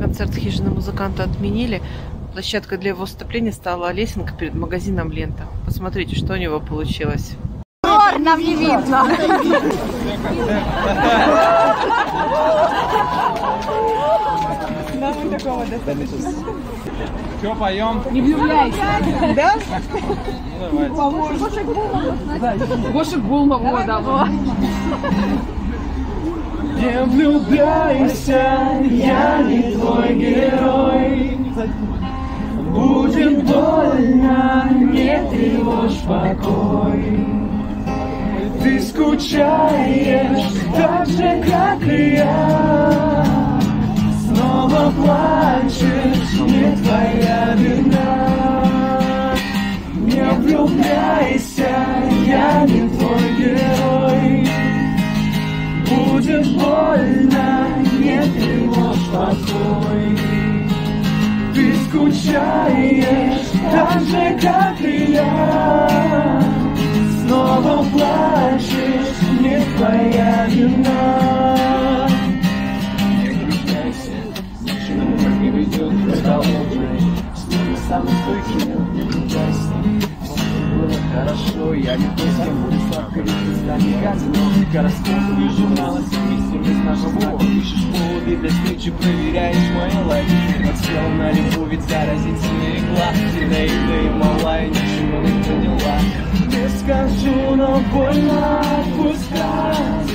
концерт хижины музыканта отменили. Площадкой для его выступления стала лесенка перед магазином «Лента». Посмотрите, что у него получилось. Нам не видно. Что, поем? Не влюбляйся. Да? Ну, давайте. Гошек Булмова, да. Не влюбляйся, я не твой герой. Будет больно, не тревожь покой. Ты скучаешь так же, как и я. Снова плачешь, не твоя вина. Не влюбляйся, я не твой герой. Будет больно, не тревожь покой. Ты скучаешь так же, как и я. Снова плачешь, не твоя вина. Не влюбляйся, ничего не ведет, продолжай. Снова самый стойкий, не влюбляйся. Было хорошо, я не то, с кем буду сладко, ведь ты станешь гадиной. Гороскопы и журналы, совместимость нашего знака. Пишешь поводы для встречи, проверяешь мои лайки. Подсел на любовь, ведь заразительная игла. Ты наивная и малая, ничего не поняла. Не скажу, но больно отпускать.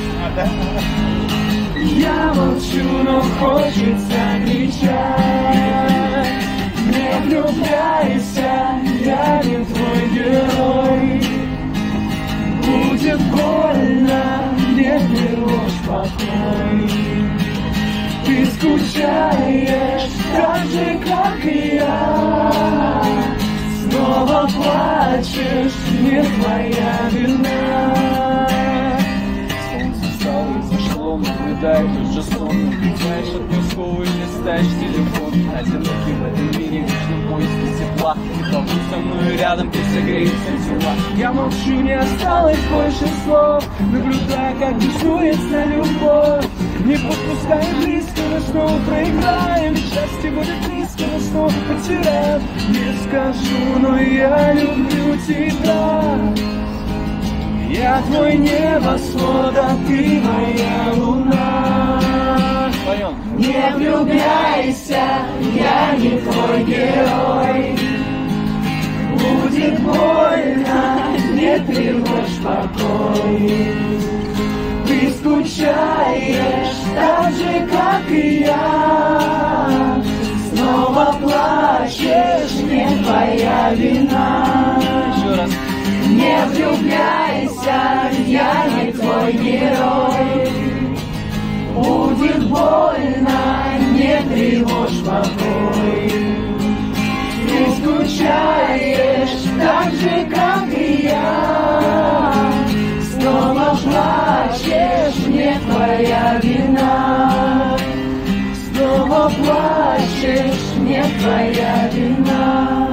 Я молчу, но хочется кричать. Не влюбляйся, я не твой герой. Будет больно, не тревожь покой. Ты скучаешь так же, как и я. Снова плачешь, не твоя вина. Солнце встало и зашло, наблюдает уже сон. Наблюдаешь от морского и листаешь телефон. Одинокий в этом мире, вечно в поиске тепла. И побудь со мной рядом, ты согреешься тела. Я молчу, не осталось больше слов. Наблюдая, как беснуется любовь. Не подпускай близко, но снова проиграем. Счастье будет близко, но снова потеряем. Не скажу, но я люблю тебя. Я твой небосвод, а ты моя луна. Не влюбляйся, я не твой герой. Будет больно, не тревожь покой. Ты скучаешь так же, как и я. Снова плачешь, не твоя вина. Еще раз. Не влюбляйся, я не твой герой. Будет больно, не тревожь покой. Ты скучаешь так же, как и я. Снова плачешь, не твоя вина. Снова плачешь, не твоя вина.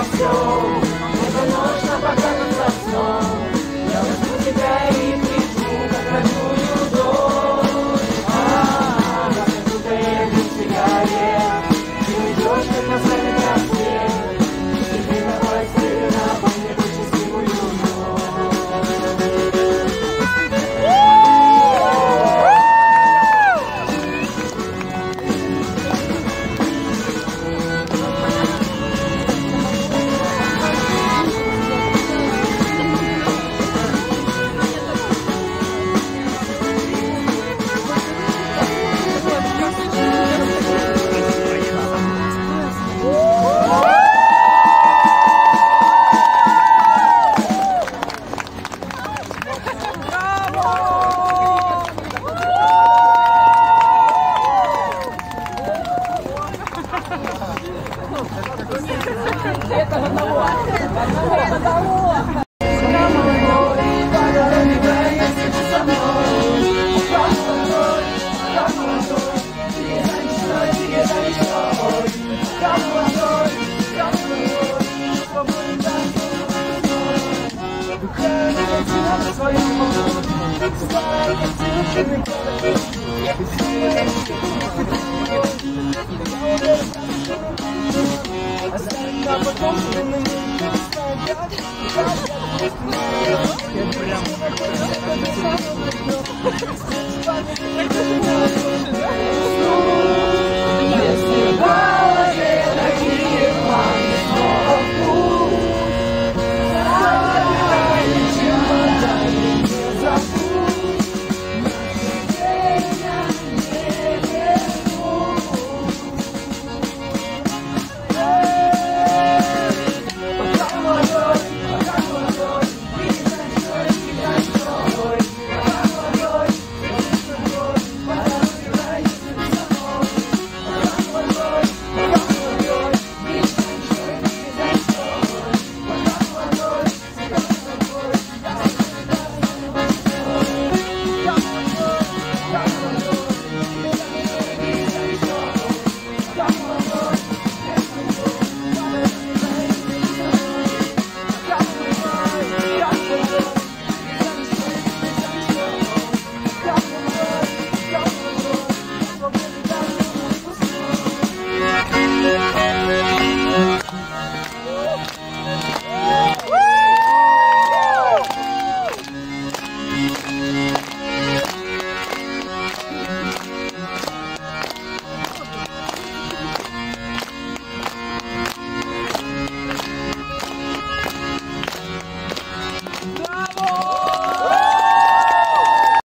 спасем. Эта ночь нам покажется сном. Я возьму тебя и прижму, как родную дочь. Вокруг едем сигарет, ты уйдешь, как на свадьбе рассвет. И ты давай сына, помни ту счастливую ночь. Прям